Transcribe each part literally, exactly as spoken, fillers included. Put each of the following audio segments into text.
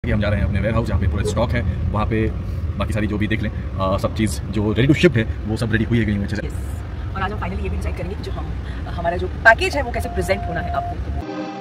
कि हम जा रहे हैं अपने वेयर हाउस जहाँ पे पूरा स्टॉक है, वहाँ पे बाकी सारी जो भी देख लें आ, सब चीज़ जो रेडी टू शिप है वो सब रेडी हुई है गई हुई है। और आज हम फाइनली ये भी डिसाइड करेंगे कि जो हम हमारा जो पैकेज है वो कैसे प्रेजेंट होना है आपको।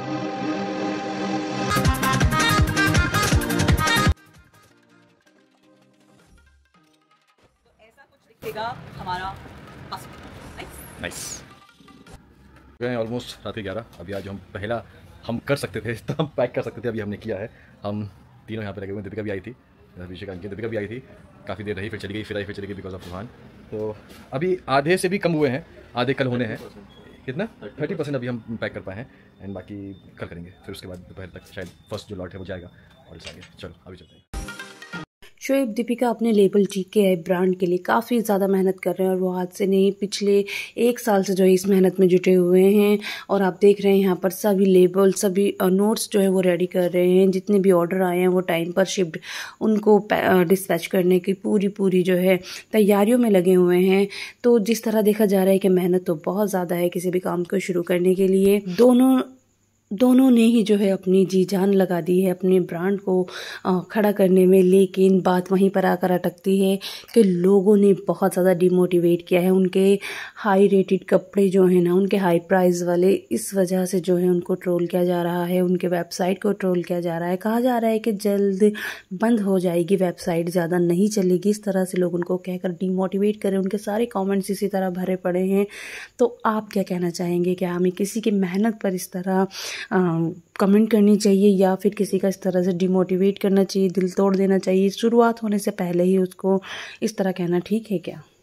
तो ऐसा कुछ दिखेगा हमारा पासपोर्ट। नाइस ऑलमोस्ट रात के ग्यारह। अभी आज हम पहला हम कर सकते थे तो हम पैक कर सकते थे, अभी हमने किया है। हम तीनों यहाँ पे लगे हुए। दीपिका भी आई थी, अभिषेक अंकित, दीपिका भी आई थी, काफ़ी देर रही, फिर चली गई, फिर आई, फिर चली गई बिकॉज ऑफ तूफान। तो अभी आधे से भी कम हुए हैं, आधे कल होने हैं। कितना थर्टी परसेंट अभी हम पैक कर पाए हैं, एंड बाकी कल करेंगे। फिर उसके बाद दोपहर तक शायद फर्स्ट जो लॉट है वो जाएगा और इस आगे। चलो अभी चलते हैं। शोएब दीपिका अपने लेबल जी के आई ब्रांड के लिए काफ़ी ज़्यादा मेहनत कर रहे हैं और वो आज से नहीं पिछले एक साल से जो है इस मेहनत में जुटे हुए हैं। और आप देख रहे हैं यहाँ पर सभी लेबल, सभी नोट्स जो है वो रेडी कर रहे हैं। जितने भी ऑर्डर आए हैं वो टाइम पर शिफ्ट उनको डिस्पैच करने की पूरी पूरी जो है तैयारियों में लगे हुए हैं। तो जिस तरह देखा जा रहा है कि मेहनत तो बहुत ज़्यादा है किसी भी काम को शुरू करने के लिए। दोनों दोनों ने ही जो है अपनी जी जान लगा दी है अपने ब्रांड को खड़ा करने में, लेकिन बात वहीं पर आकर अटकती है कि लोगों ने बहुत ज़्यादा डिमोटिवेट किया है। उनके हाई रेटेड कपड़े जो हैं ना, उनके हाई प्राइस वाले, इस वजह से जो है उनको ट्रोल किया जा रहा है, उनके वेबसाइट को ट्रोल किया जा रहा है। कहा जा रहा है कि जल्द बंद हो जाएगी वेबसाइट, ज़्यादा नहीं चलेगी। इस तरह से लोग उनको कहकर डिमोटिवेट करें। उनके सारे कॉमेंट्स इसी तरह भरे पड़े हैं। तो आप क्या कहना चाहेंगे? क्या हमें किसी की मेहनत पर इस तरह कमेंट करनी चाहिए या फिर किसी का इस तरह से डिमोटिवेट करना चाहिए, दिल तोड़ देना चाहिए? शुरुआत होने से पहले ही उसको इस तरह कहना ठीक है क्या?